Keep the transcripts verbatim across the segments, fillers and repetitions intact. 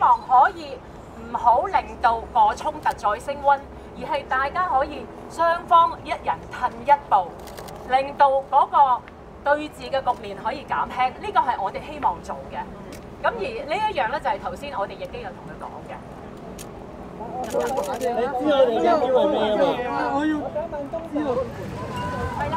望可以唔好令到個衝突再升溫，而係大家可以雙方一人褪一步，令到嗰個對峙嘅局面可以減輕。呢個係我哋希望做嘅。咁而呢一樣咧就係頭先我哋亦都有同佢講嘅。你知我哋嘅標係咩啊嘛？我要我想問東知係啦。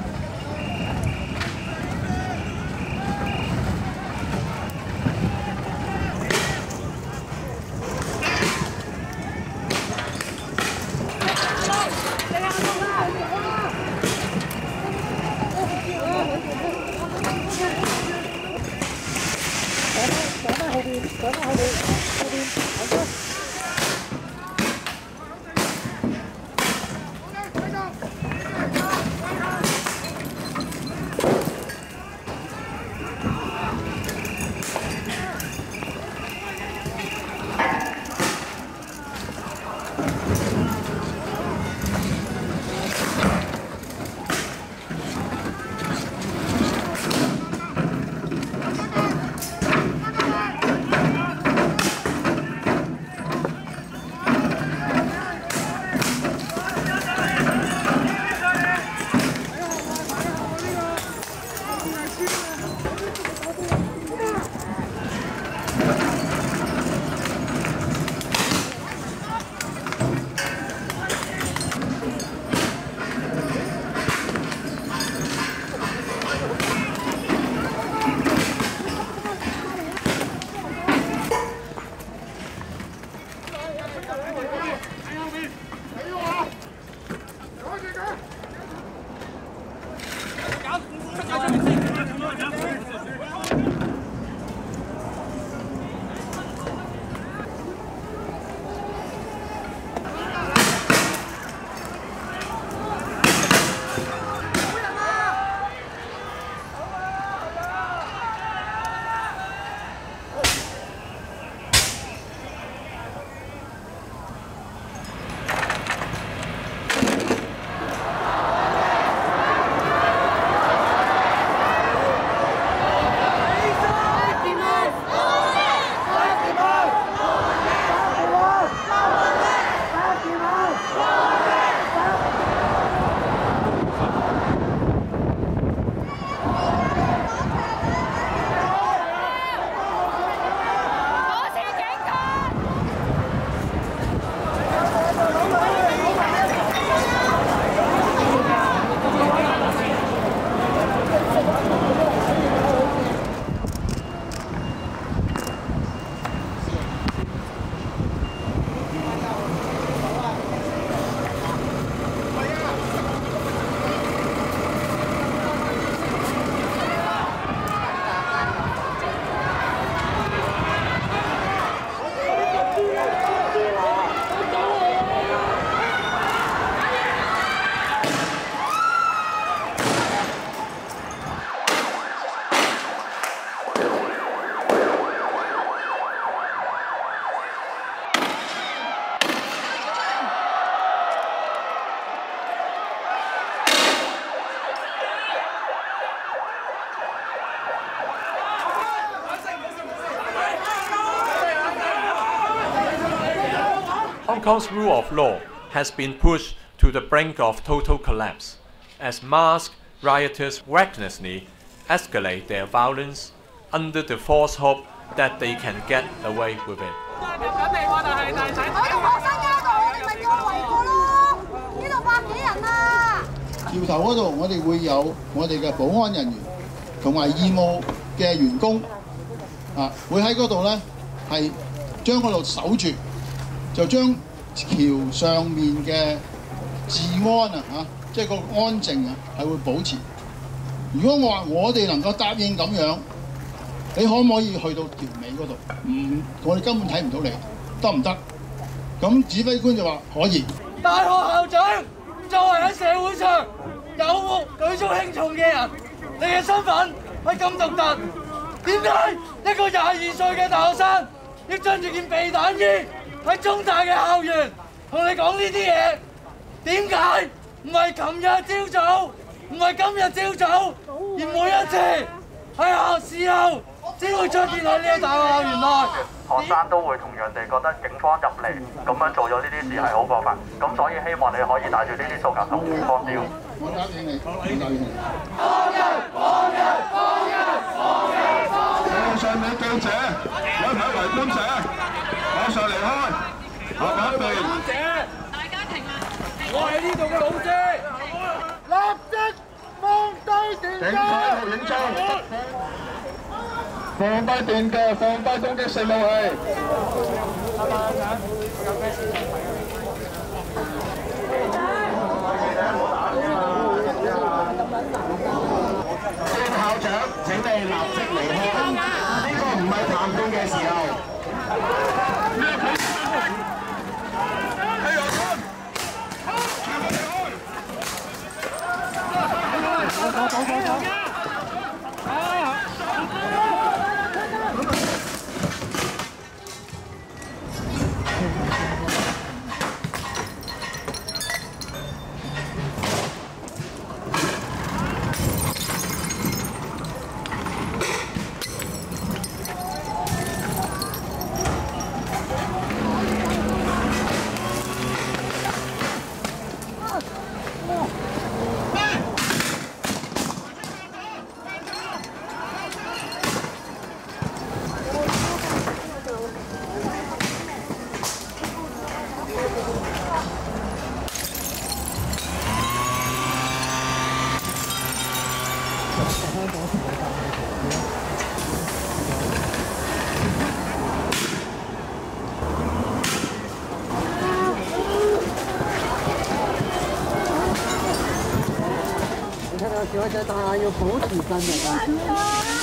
Hong Kong's rule of law has been pushed to the brink of total collapse as masked rioters recklessly escalate their violence under the false hope that they can get away with it. 橋頭嗰度，我哋會有我哋嘅保安人員同埋義務嘅員工啊，會喺嗰度咧係將嗰度守住，就將橋上面嘅治安啊嚇，即係個安靜啊係會保持。如果我話我哋能夠答應咁樣，你可唔可以去到條尾嗰度？唔，我哋根本睇唔到你，得唔得？咁指揮官就話可以。 大學校長作為喺社會上有舉足輕重嘅人，你嘅身份係咁獨特，點解一個廿二歲嘅大學生要着住件避彈衣喺中大嘅校園同你講呢啲嘢？點解唔係琴日朝早，唔係今日朝早，而每一次喺學時候先會出現喺呢個大學校園內。 學生都會同樣地覺得警方入嚟咁樣做咗呢啲事係好過分，咁所以希望你可以帶住呢啲訴求同警方調。 我答應你，我答應你。 放人！放人！放人！放人！放人！ 上面記者，有冇圍觀者？馬上離開。後一邊。 大家停啊！我係呢度嘅老師，立即放低電警察錄影裝，放低電鋸，放低攻擊性武器。張校長，請你立即離開，呢個唔係談判嘅時候。走走走走走！你睇到小仔，但係要保持鎮定啊！